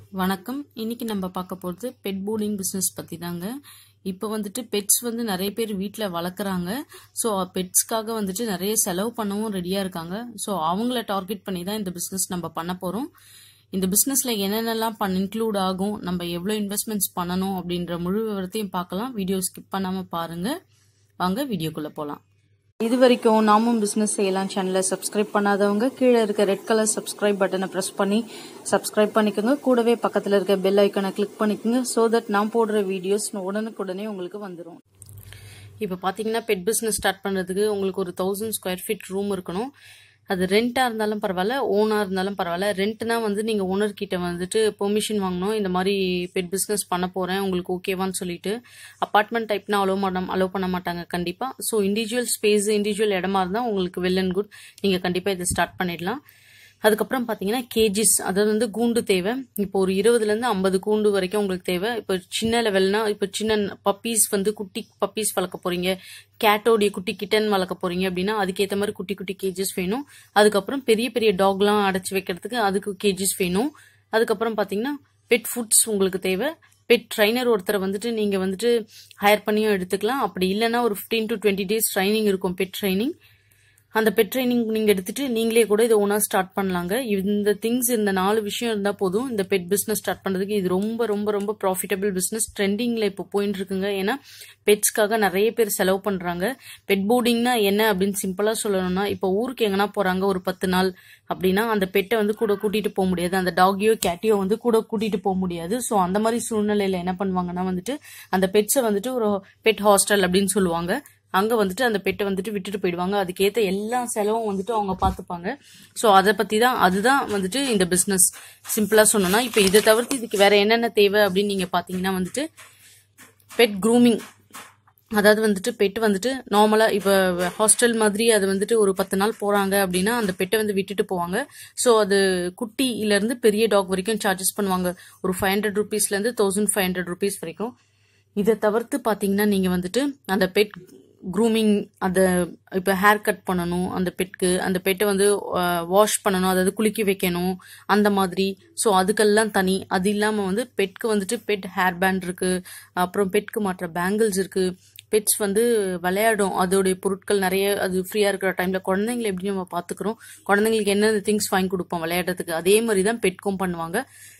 வணக்கம். இன்னைக்கு நம்ம பார்க்க போகிறது பெட் போர்டிங் பிஸ்னஸ் பற்றி தாங்க. இப்போ வந்துட்டு பெட்ஸ் வந்து நிறைய பேர் வீட்டில் வளர்க்குறாங்க. ஸோ பெட்ஸ்க்காக வந்துட்டு நிறைய செலவு பண்ணவும் ரெடியாக இருக்காங்க. ஸோ அவங்கள டார்கெட் பண்ணி தான் இந்த பிஸ்னஸ் நம்ம பண்ண போகிறோம். இந்த பிஸ்னஸில் என்னென்னலாம் இன்க்ளூட் ஆகும், நம்ம எவ்வளோ இன்வெஸ்ட்மெண்ட்ஸ் பண்ணணும் அப்படின்ற முழு விவரத்தையும் பார்க்கலாம். வீடியோ ஸ்கிப் பண்ணாமல் பாருங்கள். வாங்க வீடியோக்குள்ளே போகலாம். இது வரைக்கும் நாமும் பிஸ்னஸ் செய்யலாம் சேனலை சப்ஸ்கிரைப் பண்ணாதவங்க கீழே இருக்க ரெட் கலர் சப்ஸ்கிரைப் பட்டனை ப்ரெஸ் பண்ணி சப்ஸ்கிரைப் பண்ணிக்கோங்க. கூடவே பக்கத்தில் இருக்க பெல் ஐக்கனை கிளிக் பண்ணிக்கோங்க. ஸோ தட் நான் போடுற வீடியோஸ் உடனுக்குடனே உங்களுக்கு வந்துடும். இப்போ பார்த்தீங்கன்னா பெட் பிஸ்னஸ் ஸ்டார்ட் பண்ணுறதுக்கு உங்களுக்கு ஒரு 1000 ஸ்கொயர் ஃபீட் ரூம் இருக்கணும். அது ரெண்டாக இருந்தாலும் பரவாயில்ல, ஓனாக இருந்தாலும் பரவாயில்ல. ரெண்ட்னா வந்து நீங்கள் ஓனர்கிட்ட வந்துட்டு பெர்மிஷன் வாங்கணும். இந்த மாதிரி பெட் பிஸ்னஸ் பண்ண போகிறேன், உங்களுக்கு ஓகேவான்னு சொல்லிட்டு. அப்பார்ட்மெண்ட் டைப்னா அலோவ் பண்ண மாட்டாங்க கண்டிப்பாக. ஸோ இண்டிவிஜுவல் ஸ்பேஸ், இண்டிவிஜுவல் இடமா இருந்தால் உங்களுக்கு வெல் அண்ட் குட், நீங்கள் கண்டிப்பாக இதை ஸ்டார்ட் பண்ணிடலாம். அதுக்கப்புறம் பார்த்தீங்கன்னா கேஜிஸ், அதாவது வந்து கூண்டு தேவை. இப்போ ஒரு 20லேருந்து 50 கூண்டு வரைக்கும் உங்களுக்கு தேவை. இப்போ சின்ன லெவல்னா, இப்போ சின்ன பப்பீஸ் வந்து குட்டி பப்பீஸ் வளர்க்க போறீங்க, கேட்டோடைய குட்டி கிட்டன் வளர்க்க போறீங்க அப்படின்னா அதுக்கேற்ற மாதிரி குட்டி குட்டி கேஜஸ் வேணும். அதுக்கப்புறம் பெரிய பெரிய டாக்லாம் அடைச்சி வைக்கிறதுக்கு அதுக்கு கேஜஸ் வேணும். அதுக்கப்புறம் பார்த்தீங்கன்னா பெட் ஃபுட்ஸ் உங்களுக்கு தேவை. பெட் ட்ரைனர் ஒருத்தரை வந்துட்டு நீங்கள் வந்துட்டு ஹையர் பண்ணியும் எடுத்துக்கலாம். அப்படி இல்லைன்னா ஒரு 15 to 20 days ட்ரைனிங் இருக்கும், பெட் ட்ரைனிங். அந்த பெட் ட்ரைனிங் நீங்கள் எடுத்துட்டு நீங்களே கூட இதை ஓனாக ஸ்டார்ட் பண்ணலாங்க. இந்த திங்ஸ், இந்த 4 விஷயம் இருந்தால் போதும் இந்த பெட் பிஸ்னஸ் ஸ்டார்ட் பண்ணுறதுக்கு. இது ரொம்ப ரொம்ப ரொம்ப ப்ராஃபிட்டபிள் பிஸ்னஸ். ட்ரெண்டிங்கில் இப்போ போயிட்டு இருக்குங்க. ஏன்னா பெட்ஸ்க்காக நிறைய பேர் செலவு பண்ணுறாங்க. பெட் போர்டிங்னா என்ன அப்படின்னு சிம்பிளாக சொல்லணும்னா, இப்போ ஊருக்கு எங்கன்னா போகிறாங்க ஒரு 10 நாள் அப்படின்னா அந்த பெட்டை வந்து கூட கூட்டிகிட்டு போக முடியாது, அந்த டாகியோ கேட்டியோ வந்து கூட கூட்டிகிட்டு போக முடியாது. ஸோ அந்த மாதிரி சூழ்நிலையில் என்ன பண்ணுவாங்கன்னா வந்துட்டு அந்த பெட்ஸை வந்துட்டு ஒரு பெட் ஹாஸ்டல் அப்படின்னு சொல்லுவாங்க. அங்கே வந்துட்டு அந்த பெட்டை வந்துட்டு விட்டுட்டு போயிடுவாங்க. அதுக்கேற்ற எல்லா செலவும் வந்துட்டு அவங்க பார்த்துப்பாங்க. ஸோ அதை பற்றி தான், அதுதான் வந்துட்டு இந்த பிஸ்னஸ் சிம்பிளாக சொன்னோன்னா. இப்போ இதை தவிர்த்து இதுக்கு வேற என்னென்ன தேவை அப்படின்னு நீங்கள் பார்த்தீங்கன்னா வந்துட்டு பெட் க்ரூமிங், அதாவது வந்துட்டு பெட் வந்துட்டு நார்மலாக இப்போ ஹாஸ்டல் மாதிரி அது வந்துட்டு ஒரு 10 நாள் போகிறாங்க அப்படின்னா அந்த பெட்டை வந்து விட்டுட்டு போவாங்க. ஸோ அது குட்டியிலேருந்து பெரிய டாக் வரைக்கும் சார்ஜஸ் பண்ணுவாங்க. ஒரு 500 rupeesலேருந்து 1500 rupees வரைக்கும். இதை தவிர்த்து பார்த்தீங்கன்னா நீங்கள் வந்துட்டு அந்த பெட் க்ரூமிங், அதை இப்போ ஹேர் கட் பண்ணணும் அந்த பெட்க்கு, அந்த பெட்டை வந்து வாஷ் பண்ணணும், அதாவது குளிக்க வைக்கணும் அந்த மாதிரி. ஸோ அதுக்கெல்லாம் தனி. அது இல்லாமல் வந்து பெட்க்கு வந்துட்டு பெட் ஹேர் பேண்ட் இருக்குது, அப்புறம் பெட்க்கு மாற்ற பேங்கிள்ஸ் இருக்குது. பெட்ஸ் வந்து விளையாடும், அதோடைய பொருட்கள் நிறைய, அது ஃப்ரீயாக இருக்கிற டைமில் குழந்தைங்களை எப்படி நம்ம பார்த்துக்கிறோம், குழந்தைங்களுக்கு என்னென்ன திங்ஸ் வாங்கி கொடுப்போம் விளையாடுறதுக்கு, அதே மாதிரி தான் பெட்க்கும் பண்ணுவாங்க.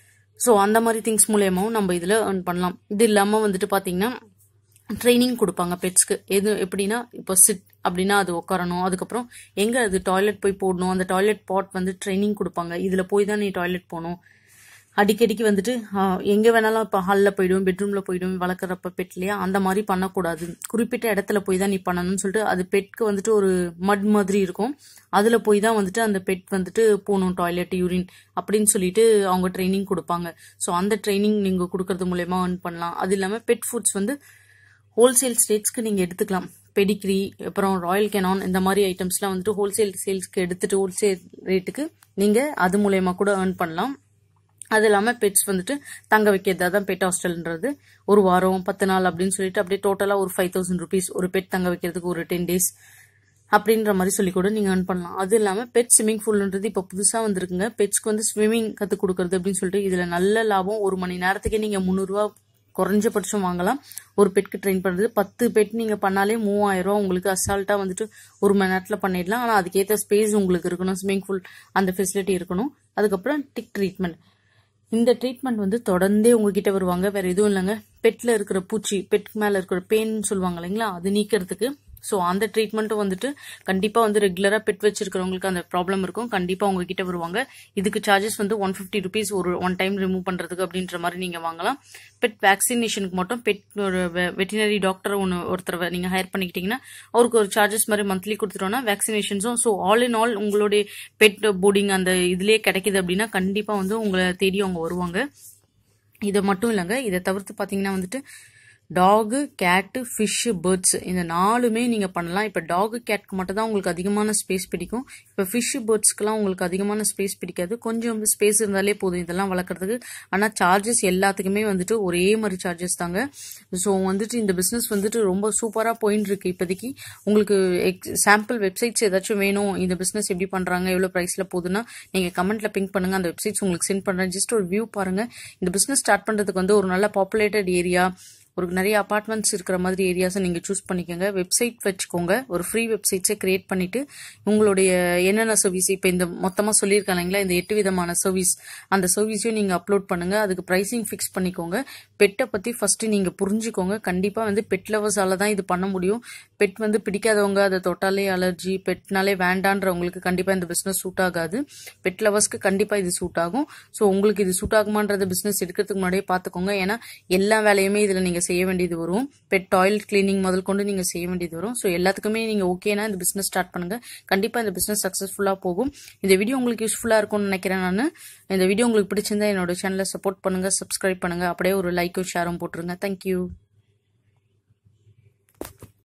ஸோ அந்த மாதிரி திங்ஸ் மூலியமாகவும் நம்ம இதில் ஏர்ன் பண்ணலாம். இது இல்லாமல் வந்துட்டு பார்த்தீங்கன்னா ட்ரைனிங் கொடுப்பாங்க பெட்ஸ்க்கு. எது எப்படின்னா, இப்போ சிட் அப்படின்னா அது உட்காரணும், அதுக்கப்புறம் எங்கே அது டாய்லெட் போய் போடணும், அந்த டாய்லெட் பாட் வந்து ட்ரைனிங் கொடுப்பாங்க. இதில் போய் தான் நீ டாய்லெட் போகணும். அடிக்கடிக்கு வந்துட்டு எங்கே வேணாலும் இப்போ ஹாலில் போய்டும், பெட்ரூமில் போய்டும் வளர்க்குறப்ப பெட்லையா, அந்த மாதிரி பண்ணக்கூடாது. குறிப்பிட்ட இடத்துல போய் தான் நீ பண்ணணும்னு சொல்லிட்டு அது பெட்க்கு வந்துட்டு ஒரு மட் மாதிரி இருக்கும், அதில் போய் தான் வந்துட்டு அந்த பெட் வந்துட்டு போகணும் டாய்லெட், யூரின் அப்படின்னு சொல்லிட்டு அவங்க ட்ரைனிங் கொடுப்பாங்க. ஸோ அந்த ட்ரைனிங் நீங்கள் கொடுக்கறது மூலயமா ஏர்ன் பண்ணலாம். அது இல்லாமல் பெட் ஃபுட்ஸ் வந்து ஹோல்சேல் ஸ்டேட்ஸ்க்கு நீங்கள் எடுத்துக்கலாம். பெடிகிரி, அப்புறம் ராயல் கெனான், இந்த மாதிரி ஐட்டம்ஸ்லாம் வந்துட்டு ஹோல்சேல் சேல்ஸ்க்கு எடுத்துட்டு ஹோல்சேல் ரேட்டுக்கு நீங்கள் அது மூலயமா கூட ஏர்ன் பண்ணலாம். அது இல்லாமல் பெட்ஸ் வந்துட்டு தங்க வைக்கிறது, அதான் பெட் ஹாஸ்டல்ன்றது. ஒரு வாரம் 10 நாள் அப்படின்னு சொல்லிட்டு அப்படியே டோட்டலாக ஒரு 5000 rupees ஒரு பெட் தங்க வைக்கிறதுக்கு ஒரு 10 days அப்படின்ற மாதிரி சொல்லி கூட நீங்கள் ஏர்ன் பண்ணலாம். அது இல்லாமல் பெட் ஸ்விம்மிங் பூல்ன்றது இப்போ புதுசாக வந்துருக்குங்க. பெட்ஸ்க்கு வந்து ஸ்விம்மிங் கற்றுக் கொடுக்குறது அப்படின்னு சொல்லிட்டு இதில் நல்ல லாபம். 1 மணி நேரத்துக்கே நீங்கள் 300 ரூபா குறைஞ்சபட்சம் வாங்கலாம். ஒரு பெட்க்கு ட்ரெயின் பண்ணுறது 10 பெட் நீங்கள் பண்ணாலே 3000 ரூபா உங்களுக்கு அசால்ட்டாக வந்துட்டு 1 மணி நேரத்தில் பண்ணிடலாம். ஆனால் அதுக்கேற்ற ஸ்பேஸ் உங்களுக்கு இருக்கணும், ஸ்விம்மிங் பூல் அந்த ஃபெசிலிட்டி இருக்கணும். அதுக்கப்புறம் டிக் ட்ரீட்மெண்ட். இந்த ட்ரீட்மெண்ட் வந்து தொடர்ந்தே உங்ககிட்ட வருவாங்க. வேற எதுவும் இல்லைங்க, பெட்டில் இருக்கிற பூச்சி, பெட் மேலே இருக்கிற பெயின் சொல்லுவாங்க இல்லைங்களா, அது நீக்கிறதுக்கு. ஸோ அந்த ட்ரீட்மெண்ட்டும் வந்துட்டு கண்டிப்பாக வந்து ரெகுலராக பெட் வச்சிருக்கிறவங்களுக்கு அந்த ப்ராப்ளம் இருக்கும், கண்டிப்பாக உங்ககிட்ட வருவாங்க. இதுக்கு சார்ஜஸ் வந்து 150 rupees ஒரு ஒன் டைம் ரிமூவ் பண்ணுறதுக்கு அப்படின்ற மாதிரி நீங்கள் வாங்கலாம். பெட் வேக்சினேஷனுக்கு மட்டும் பெட் ஒரு வெட்டினரி டாக்டர் ஒருத்தர் நீங்கள் ஹையர் பண்ணிக்கிட்டீங்கன்னா அவருக்கு ஒரு சார்ஜஸ் மாதிரி மந்த்லி கொடுத்துட்டோன்னா வேக்சினேஷன்ஸும். ஸோ ஆல் இன் ஆல் உங்களுடைய பெட் போர்டிங் அந்த இதுலேயே கிடைக்குது அப்படின்னா கண்டிப்பாக வந்து உங்களை தேடி அவங்க வருவாங்க. இதை மட்டும் இல்லைங்க, இதை தவிர்த்து பார்த்தீங்கன்னா வந்துட்டு டாகு, கேட்டு, ஃபிஷ்ஷு, பேர்ட்ஸ் இந்த 4மே நீங்கள் பண்ணலாம். இப்போ டாகு, கேட்க்கு மட்டும் தான் உங்களுக்கு அதிகமான ஸ்பேஸ் பிடிக்கும். இப்போ ஃபிஷ்ஷு, பேர்ட்ஸ்க்குலாம் உங்களுக்கு அதிகமான ஸ்பேஸ் பிடிக்காது. கொஞ்சம் ஸ்பேஸ் இருந்தாலே போதும் இதெல்லாம் வளர்க்குறதுக்கு. ஆனால் சார்ஜஸ் எல்லாத்துக்குமே வந்துட்டு ஒரே மாதிரி சார்ஜஸ் தாங்க. ஸோ வந்துட்டு இந்த பிஸ்னஸ் வந்துட்டு ரொம்ப சூப்பராக போயின்னு இருக்கு இப்போதைக்கு. உங்களுக்கு சாம்பிள் வெப்சைட்ஸ் ஏதாச்சும் வேணும், இந்த பிஸ்னஸ் எப்படி பண்ணுறாங்க, எவ்வளோ ப்ரைஸில் போகுதுன்னா நீங்கள் கமெண்ட்டில் பிங்க் பண்ணுங்கள். அந்த வெப்சைட்ஸ் உங்களுக்கு சென்ட் பண்ணுறேன். ஜஸ்ட் ஒரு வியூ பாருங்கள். இந்த பிஸ்னஸ் ஸ்டார்ட் பண்ணுறதுக்கு வந்து ஒரு நல்ல பாப்புலேட்டட் ஏரியா, ஒரு நிறைய அபார்ட்மெண்ட்ஸ் இருக்கிற மாதிரி ஏரியாஸை நீங்கள் சூஸ் பண்ணிக்கோங்க. வெப்சைட் வச்சுக்கோங்க. ஒரு ஃப்ரீ வெப்சைட்ஸை கிரியேட் பண்ணிவிட்டு உங்களுடைய என்னென்ன சர்வீஸ் இப்போ இந்த மொத்தமாக சொல்லியிருக்காங்க இல்லைங்களா, இந்த 8 விதமான சர்வீஸ், அந்த சர்வீஸையும் நீங்கள் அப்லோட் பண்ணுங்கள். அதுக்கு ப்ரைஸிங் ஃபிக்ஸ் பண்ணிக்கோங்க. பெட்டை பற்றி ஃபஸ்ட்டு நீங்கள் புரிஞ்சுக்கோங்க. கண்டிப்பாக வந்து பெட் லவர்ஸால் தான் இது பண்ண முடியும். பெட் வந்து பிடிக்காதவங்க, அதை தொட்டாலே அலர்ஜி, பெட்னாலே வேண்டான்றவங்களுக்கு கண்டிப்பாக இந்த பிஸ்னஸ் சூட் ஆகாது. பெட் லவர்ஸ்க்கு கண்டிப்பாக இது சூட் ஆகும். ஸோ உங்களுக்கு இது சூட் ஆகுமான்றத பிஸ்னஸ் எடுக்கிறதுக்கு முன்னாடியே பார்த்துக்கோங்க. ஏன்னா எல்லா வேலையுமே இதில் நீங்கள் செய்ய வேண்டியது வரும். பெட் டாய்லெட் கிளீனிங் முதல் கொண்டு நீங்கள் செய்ய வேண்டியது வரும். ஸோ எல்லாத்துக்குமே நீங்கள் ஓகேனா இந்த பிஸ்னஸ் ஸ்டார்ட் பண்ணுங்கள். கண்டிப்பாக இந்த பிஸ்னஸ் சக்ஸஸ்ஃபுல்லாக போகும். இந்த வீடியோ உங்களுக்கு யூஸ்ஃபுல்லாக இருக்கும்னு நினைக்கிறேன். நான் இந்த வீடியோ உங்களுக்கு பிடிச்சிருந்தா என்னோட சேனலை சப்போர்ட் பண்ணுங்கள், சப்ஸ்கிரைப் பண்ணுங்கள், அப்படியே ஒரு லைக்கும் ஷேரும் போட்டுருங்க. தேங்க்யூ.